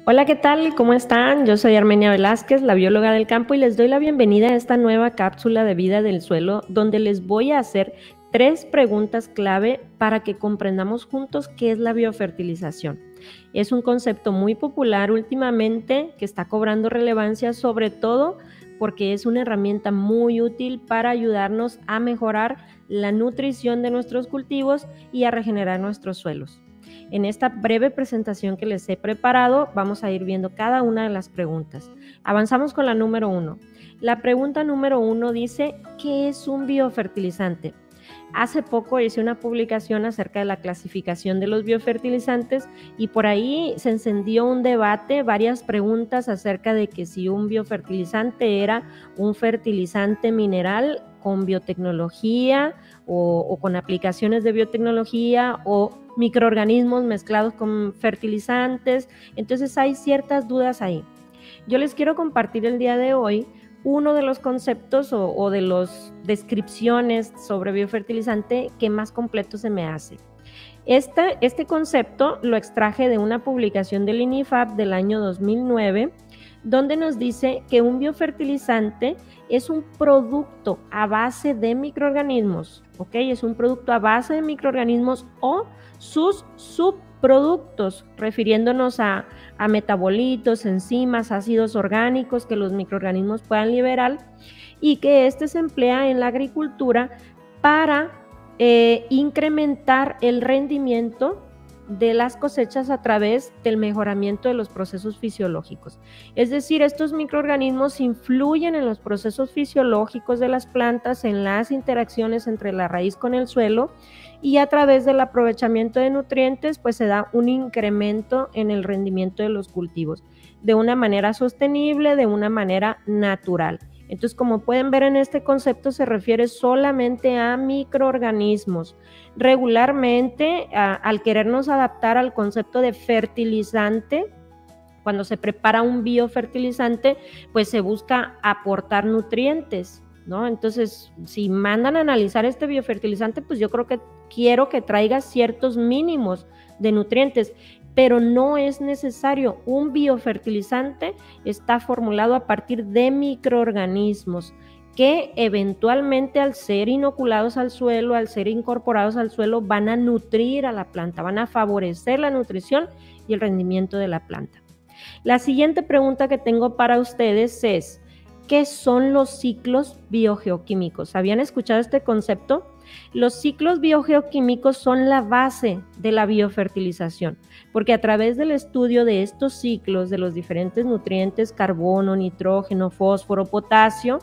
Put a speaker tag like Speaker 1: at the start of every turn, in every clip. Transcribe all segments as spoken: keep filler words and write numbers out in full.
Speaker 1: Hola, ¿qué tal? ¿Cómo están? Yo soy Armenia Velázquez, la bióloga del campo, y les doy la bienvenida a esta nueva cápsula de vida del suelo, donde les voy a hacer tres preguntas clave para que comprendamos juntos qué es la biofertilización. Es un concepto muy popular últimamente que está cobrando relevancia, sobre todo porque es una herramienta muy útil para ayudarnos a mejorar la nutrición de nuestros cultivos y a regenerar nuestros suelos. En esta breve presentación que les he preparado, vamos a ir viendo cada una de las preguntas. Avanzamos con la número uno. La pregunta número uno dice, ¿qué es un biofertilizante? Hace poco hice una publicación acerca de la clasificación de los biofertilizantes y por ahí se encendió un debate, varias preguntas acerca de que si un biofertilizante era un fertilizante mineral con biotecnología o, o con aplicaciones de biotecnología o microorganismos mezclados con fertilizantes. Entonces hay ciertas dudas ahí. Yo les quiero compartir el día de hoy uno de los conceptos o, o de las descripciones sobre biofertilizante que más completo se me hace. Este, este concepto lo extraje de una publicación del INIFAP del año dos mil nueve, donde nos dice que un biofertilizante es un producto a base de microorganismos, ¿ok? Es un producto a base de microorganismos o sus subproductos, refiriéndonos a, a metabolitos, enzimas, ácidos orgánicos que los microorganismos puedan liberar y que este se emplea en la agricultura para eh, incrementar el rendimiento de las cosechas a través del mejoramiento de los procesos fisiológicos. Es decir, estos microorganismos influyen en los procesos fisiológicos de las plantas, en las interacciones entre la raíz con el suelo, y a través del aprovechamiento de nutrientes, pues se da un incremento en el rendimiento de los cultivos, de una manera sostenible, de una manera natural. Entonces, como pueden ver en este concepto, se refiere solamente a microorganismos. Regularmente, a, al querernos adaptar al concepto de fertilizante, cuando se prepara un biofertilizante, pues se busca aportar nutrientes, ¿no? Entonces, si mandan a analizar este biofertilizante, pues yo creo que quiero que traiga ciertos mínimos de nutrientes, pero no es necesario. Un biofertilizante está formulado a partir de microorganismos que eventualmente, al ser inoculados al suelo, al ser incorporados al suelo, van a nutrir a la planta, van a favorecer la nutrición y el rendimiento de la planta. La siguiente pregunta que tengo para ustedes es, ¿qué son los ciclos biogeoquímicos? ¿Habían escuchado este concepto? Los ciclos biogeoquímicos son la base de la biofertilización, porque a través del estudio de estos ciclos de los diferentes nutrientes, carbono, nitrógeno, fósforo, potasio,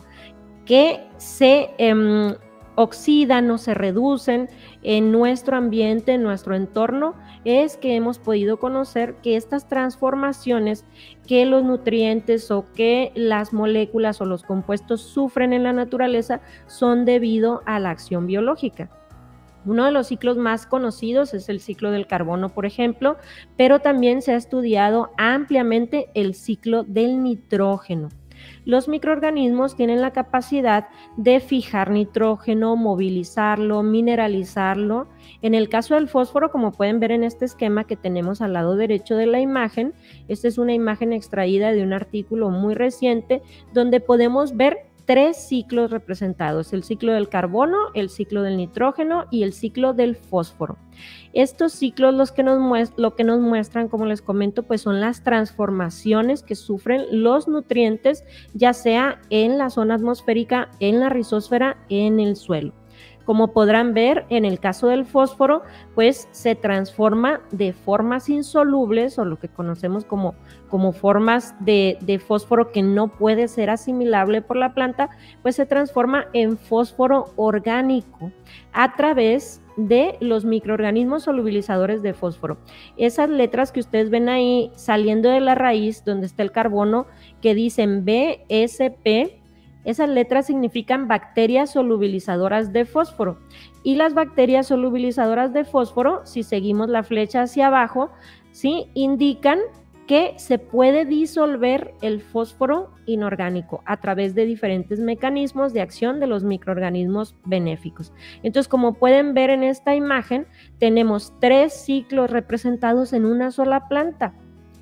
Speaker 1: que se eh, oxidan o se reducen en nuestro ambiente, en nuestro entorno, es que hemos podido conocer que estas transformaciones que los nutrientes o que las moléculas o los compuestos sufren en la naturaleza son debido a la acción biológica. Uno de los ciclos más conocidos es el ciclo del carbono, por ejemplo, pero también se ha estudiado ampliamente el ciclo del nitrógeno. Los microorganismos tienen la capacidad de fijar nitrógeno, movilizarlo, mineralizarlo. En el caso del fósforo, como pueden ver en este esquema que tenemos al lado derecho de la imagen, esta es una imagen extraída de un artículo muy reciente donde podemos ver tres ciclos representados: el ciclo del carbono, el ciclo del nitrógeno y el ciclo del fósforo. Estos ciclos los que nos muestran, lo que nos muestran, como les comento, pues son las transformaciones que sufren los nutrientes, ya sea en la zona atmosférica, en la rizósfera, en el suelo. Como podrán ver, en el caso del fósforo, pues se transforma de formas insolubles, o lo que conocemos como, como formas de, de fósforo que no puede ser asimilable por la planta, pues se transforma en fósforo orgánico a través de los microorganismos solubilizadores de fósforo. Esas letras que ustedes ven ahí saliendo de la raíz, donde está el carbono, que dicen B S P, esas letras significan bacterias solubilizadoras de fósforo. Y las bacterias solubilizadoras de fósforo, si seguimos la flecha hacia abajo, ¿sí?, indican que se puede disolver el fósforo inorgánico a través de diferentes mecanismos de acción de los microorganismos benéficos. Entonces, como pueden ver en esta imagen, tenemos tres ciclos representados en una sola planta.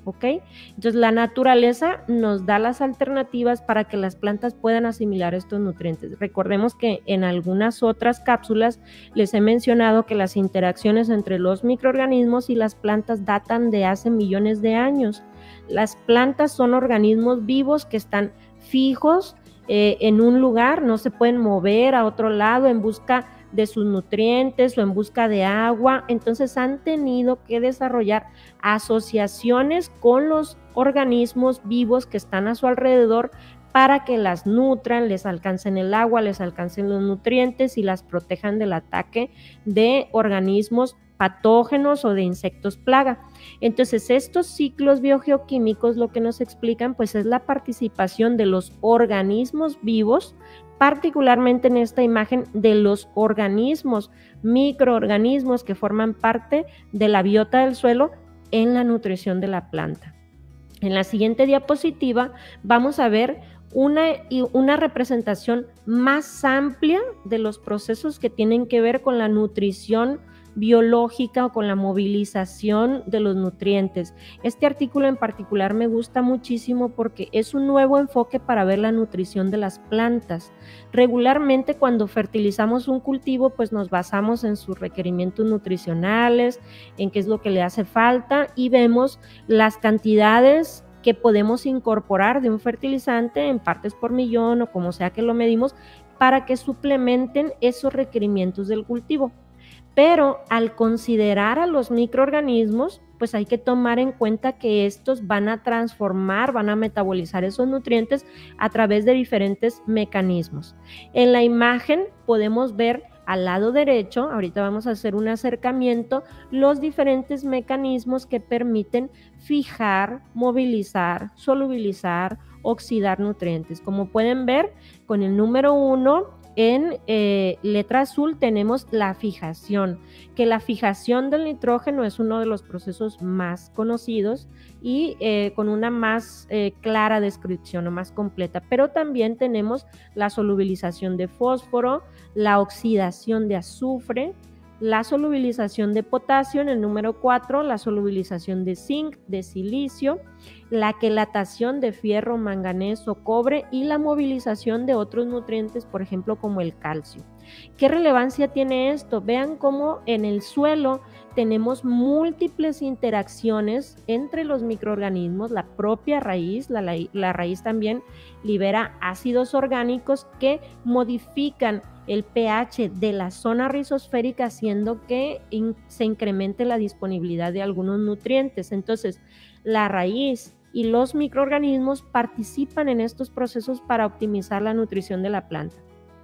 Speaker 1: ¿ok? Entonces la naturaleza nos da las alternativas para que las plantas puedan asimilar estos nutrientes. Recordemos que en algunas otras cápsulas les he mencionado que las interacciones entre los microorganismos y las plantas datan de hace millones de años. Las plantas son organismos vivos que están fijos eh, en un lugar, no se pueden mover a otro lado en busca de sus nutrientes o en busca de agua, entonces han tenido que desarrollar asociaciones con los organismos vivos que están a su alrededor para que las nutran, les alcancen el agua, les alcancen los nutrientes y las protejan del ataque de organismos patógenos o de insectos plaga. Entonces, estos ciclos biogeoquímicos lo que nos explican pues es la participación de los organismos vivos, particularmente en esta imagen de los organismos, microorganismos que forman parte de la biota del suelo en la nutrición de la planta. En la siguiente diapositiva vamos a ver una, una representación más amplia de los procesos que tienen que ver con la nutrición biológica o con la movilización de los nutrientes. Este artículo en particular me gusta muchísimo porque es un nuevo enfoque para ver la nutrición de las plantas. Regularmente cuando fertilizamos un cultivo pues nos basamos en sus requerimientos nutricionales, en qué es lo que le hace falta y vemos las cantidades que podemos incorporar de un fertilizante en partes por millón o como sea que lo medimos para que suplementen esos requerimientos del cultivo. Pero al considerar a los microorganismos, pues hay que tomar en cuenta que estos van a transformar, van a metabolizar esos nutrientes a través de diferentes mecanismos. En la imagen podemos ver al lado derecho, ahorita vamos a hacer un acercamiento, los diferentes mecanismos que permiten fijar, movilizar, solubilizar, oxidar nutrientes. Como pueden ver, con el número uno, en eh, letra azul tenemos la fijación, que la fijación del nitrógeno es uno de los procesos más conocidos y eh, con una más eh, clara descripción o más completa, pero también tenemos la solubilización de fósforo, la oxidación de azufre, la solubilización de potasio en el número cuatro, la solubilización de zinc, de silicio, la quelatación de fierro, manganeso, cobre y la movilización de otros nutrientes, por ejemplo, como el calcio. ¿Qué relevancia tiene esto? Vean cómo en el suelo tenemos múltiples interacciones entre los microorganismos, la propia raíz, la, la, la raíz también libera ácidos orgánicos que modifican el pH de la zona rizosférica haciendo que in, se incremente la disponibilidad de algunos nutrientes. Entonces, la raíz y los microorganismos participan en estos procesos para optimizar la nutrición de la planta.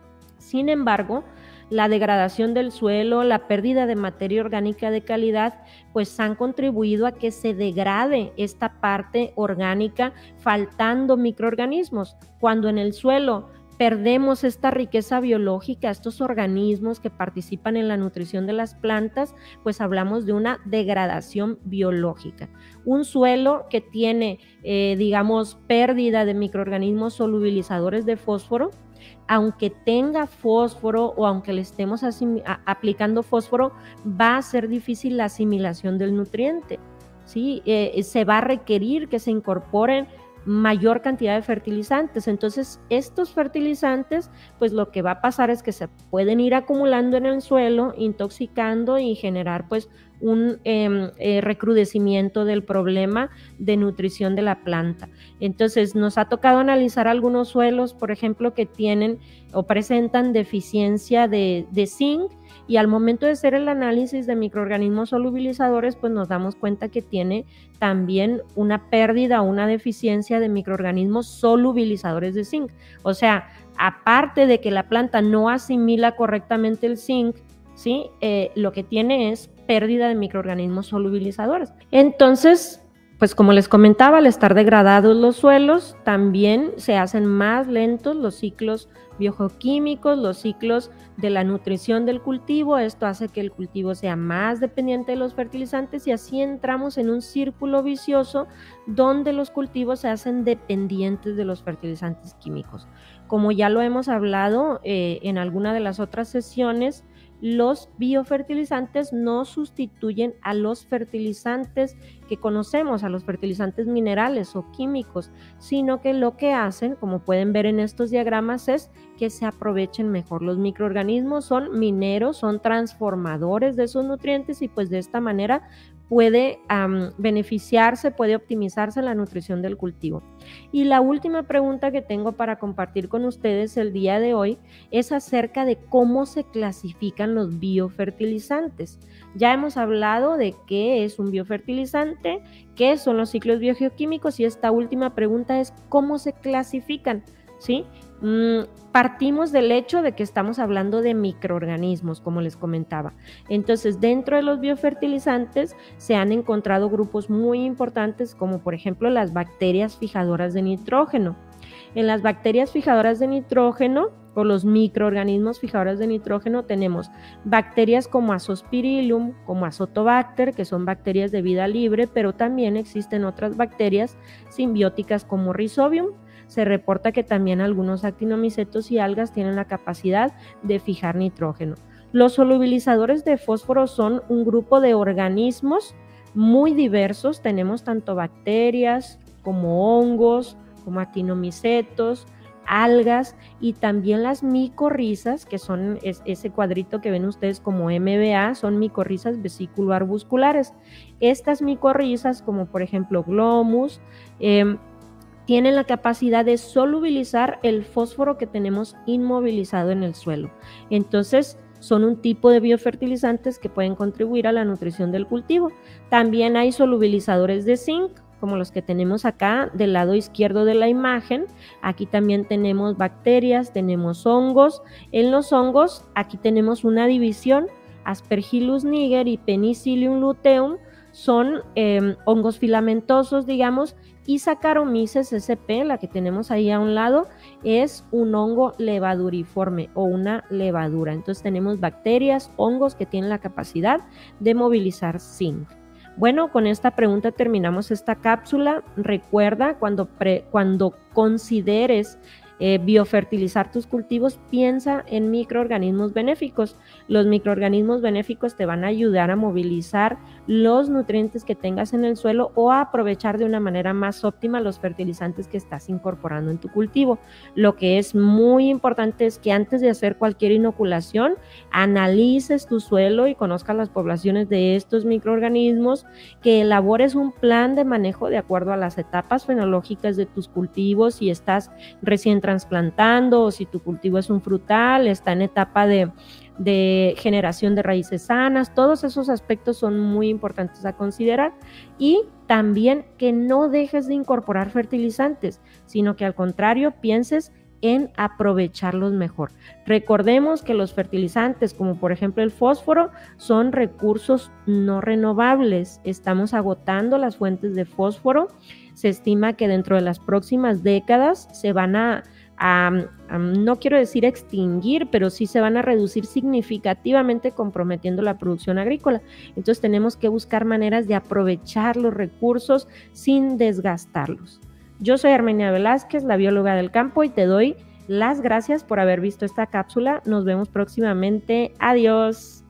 Speaker 1: Sin embargo, la degradación del suelo, la pérdida de materia orgánica de calidad, pues han contribuido a que se degrade esta parte orgánica, faltando microorganismos. Cuando en el suelo perdemos esta riqueza biológica, estos organismos que participan en la nutrición de las plantas, pues hablamos de una degradación biológica. Un suelo que tiene, eh, digamos, pérdida de microorganismos solubilizadores de fósforo, aunque tenga fósforo o aunque le estemos aplicando fósforo, va a ser difícil la asimilación del nutriente, ¿sí? Eh, se va a requerir que se incorporen mayor cantidad de fertilizantes. Entonces, estos fertilizantes, pues lo que va a pasar es que se pueden ir acumulando en el suelo, intoxicando y generar pues un eh, eh, recrudecimiento del problema de nutrición de la planta. Entonces, nos ha tocado analizar algunos suelos, por ejemplo, que tienen o presentan deficiencia de, de zinc, y al momento de hacer el análisis de microorganismos solubilizadores, pues nos damos cuenta que tiene también una pérdida o una deficiencia de microorganismos solubilizadores de zinc. O sea, aparte de que la planta no asimila correctamente el zinc, ¿sí? Eh, lo que tiene es pérdida de microorganismos solubilizadores. Entonces, pues como les comentaba, al estar degradados los suelos, también se hacen más lentos los ciclos biogeoquímicos, los ciclos de la nutrición del cultivo. Esto hace que el cultivo sea más dependiente de los fertilizantes y así entramos en un círculo vicioso donde los cultivos se hacen dependientes de los fertilizantes químicos. Como ya lo hemos hablado eh, en alguna de las otras sesiones, Los biofertilizantes no sustituyen a los fertilizantes que conocemos, a los fertilizantes minerales o químicos, sino que lo que hacen, como pueden ver en estos diagramas, es que se aprovechen mejor. Los microorganismos son mineros, son transformadores de esos nutrientes y pues de esta manera puede um, beneficiarse, puede optimizarse la nutrición del cultivo. Y la última pregunta que tengo para compartir con ustedes el día de hoy es acerca de cómo se clasifican los biofertilizantes. Ya hemos hablado de qué es un biofertilizante, qué son los ciclos biogeoquímicos y esta última pregunta es cómo se clasifican, ¿sí? Mm, partimos del hecho de que estamos hablando de microorganismos, como les comentaba. Entonces, dentro de los biofertilizantes se han encontrado grupos muy importantes, como por ejemplo las bacterias fijadoras de nitrógeno. En las bacterias fijadoras de nitrógeno o los microorganismos fijadores de nitrógeno tenemos bacterias como Azospirillum, como Azotobacter, que son bacterias de vida libre, pero también existen otras bacterias simbióticas como Rhizobium. Se reporta que también algunos actinomicetos y algas tienen la capacidad de fijar nitrógeno. Los solubilizadores de fósforo son un grupo de organismos muy diversos. Tenemos tanto bacterias como hongos, como actinomicetos, algas y también las micorrizas, que son es, ese cuadrito que ven ustedes como M B A, son micorrizas vesículo-arbusculares. Estas micorrizas, como por ejemplo Glomus, eh, tienen la capacidad de solubilizar el fósforo que tenemos inmovilizado en el suelo. Entonces, son un tipo de biofertilizantes que pueden contribuir a la nutrición del cultivo. También hay solubilizadores de zinc, como los que tenemos acá del lado izquierdo de la imagen. Aquí también tenemos bacterias, tenemos hongos. En los hongos, aquí tenemos una división, Aspergillus niger y Penicillium luteum, son eh, hongos filamentosos, digamos, y Saccharomyces sp, la que tenemos ahí a un lado, es un hongo levaduriforme o una levadura. Entonces tenemos bacterias, hongos que tienen la capacidad de movilizar zinc. Bueno, con esta pregunta terminamos esta cápsula. Recuerda, cuando, pre, cuando consideres Eh, biofertilizar tus cultivos, piensa en microorganismos benéficos. Los microorganismos benéficos te van a ayudar a movilizar los nutrientes que tengas en el suelo o a aprovechar de una manera más óptima los fertilizantes que estás incorporando en tu cultivo. Lo que es muy importante es que antes de hacer cualquier inoculación, analices tu suelo y conozcas las poblaciones de estos microorganismos, que elabores un plan de manejo de acuerdo a las etapas fenológicas de tus cultivos. Si estás recién trasplantando o si tu cultivo es un frutal, está en etapa de, de generación de raíces sanas, todos esos aspectos son muy importantes a considerar. Y también que no dejes de incorporar fertilizantes, sino que al contrario pienses en aprovecharlos mejor. Recordemos que los fertilizantes, como por ejemplo el fósforo, son recursos no renovables. Estamos agotando las fuentes de fósforo. Se estima que dentro de las próximas décadas se van a, a, a, no quiero decir extinguir, pero sí se van a reducir significativamente, comprometiendo la producción agrícola. Entonces tenemos que buscar maneras de aprovechar los recursos sin desgastarlos. Yo soy Armenia Velázquez, la bióloga del campo, y te doy las gracias por haber visto esta cápsula. Nos vemos próximamente. Adiós.